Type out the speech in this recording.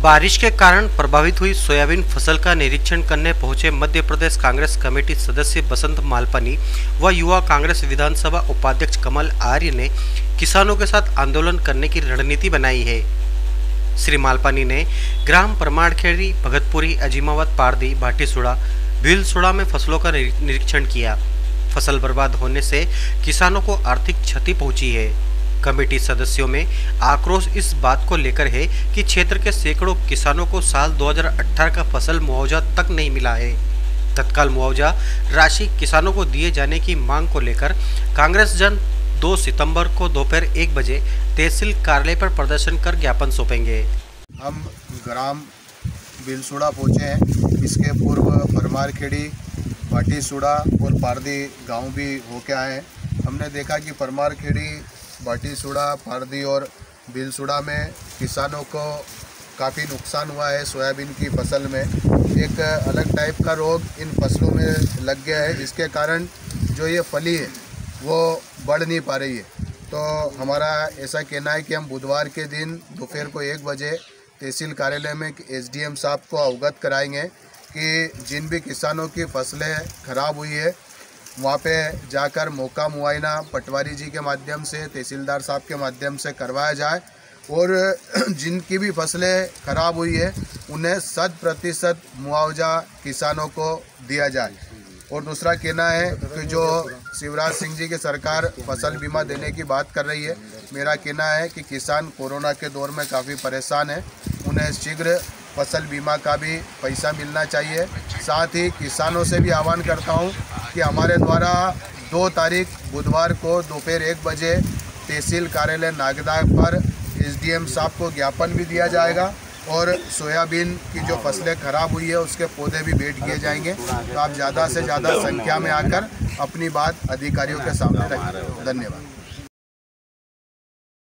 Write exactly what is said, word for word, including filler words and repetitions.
बारिश के कारण प्रभावित हुई सोयाबीन फसल का निरीक्षण करने पहुंचे मध्य प्रदेश कांग्रेस कमेटी सदस्य बसंत मालपानी व युवा कांग्रेस विधानसभा उपाध्यक्ष कमल आर्य ने किसानों के साथ आंदोलन करने की रणनीति बनाई है। श्री मालपानी ने ग्राम परमाड़खेड़ी, भगतपुरी, अजीमावत, पारदी, भाटीसुड़ा, भीलसुड़ा में फसलों का निरीक्षण किया। फसल बर्बाद होने से किसानों को आर्थिक क्षति पहुंची है। कमेटी सदस्यों में आक्रोश इस बात को लेकर है कि क्षेत्र के सैकड़ों किसानों को साल दो हज़ार अठारह का फसल मुआवजा तक नहीं मिला है। तत्काल मुआवजा राशि किसानों को दिए जाने की मांग को लेकर कांग्रेस जन दो सितंबर को दोपहर एक बजे तहसील कार्यालय पर प्रदर्शन कर ज्ञापन सौंपेंगे। हम ग्राम भीलसुड़ा पहुँचे हैं। इसके पूर्व परमाड़खेड़ी, भाटीसुड़ा और पारदी गांव भी होके आए हैं। हमने देखा कि परमाड़खेड़ी, भाटीसुड़ा, पारदी और भीलसुड़ा में किसानों को काफ़ी नुकसान हुआ है। सोयाबीन की फसल में एक अलग टाइप का रोग इन फसलों में लग गया है, जिसके कारण जो ये फली है वो बढ़ नहीं पा रही है। तो हमारा ऐसा कहना है कि हम बुधवार के दिन दोपहर को एक बजे तहसील कार्यालय में एसडीएम साहब को अवगत कराएंगे कि जिन भी किसानों की फसलें खराब हुई है वहाँ पे जाकर मौका मुआयना पटवारी जी के माध्यम से, तहसीलदार साहब के माध्यम से करवाया जाए और जिनकी भी फसलें खराब हुई है उन्हें शत प्रतिशत मुआवजा किसानों को दिया जाए। और दूसरा कहना है कि जो शिवराज सिंह जी की सरकार फसल बीमा देने की बात कर रही है, मेरा कहना है कि किसान कोरोना के दौर में काफ़ी परेशान है, उन्हें शीघ्र फसल बीमा का भी पैसा मिलना चाहिए। साथ ही किसानों से भी आह्वान करता हूं कि हमारे द्वारा दो तारीख बुधवार को दोपहर एक बजे तहसील कार्यालय नागदा पर एसडीएम साहब को ज्ञापन भी दिया जाएगा और सोयाबीन की जो फसलें खराब हुई है उसके पौधे भी भेंट किए जाएंगे। तो आप ज़्यादा से ज़्यादा संख्या में आकर अपनी बात अधिकारियों के सामने रखें। धन्यवाद।